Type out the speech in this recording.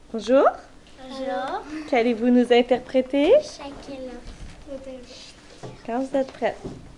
Bonjour, Bonjour. qu'allez-vous nous interpréter Chacun. quand vous êtes prête?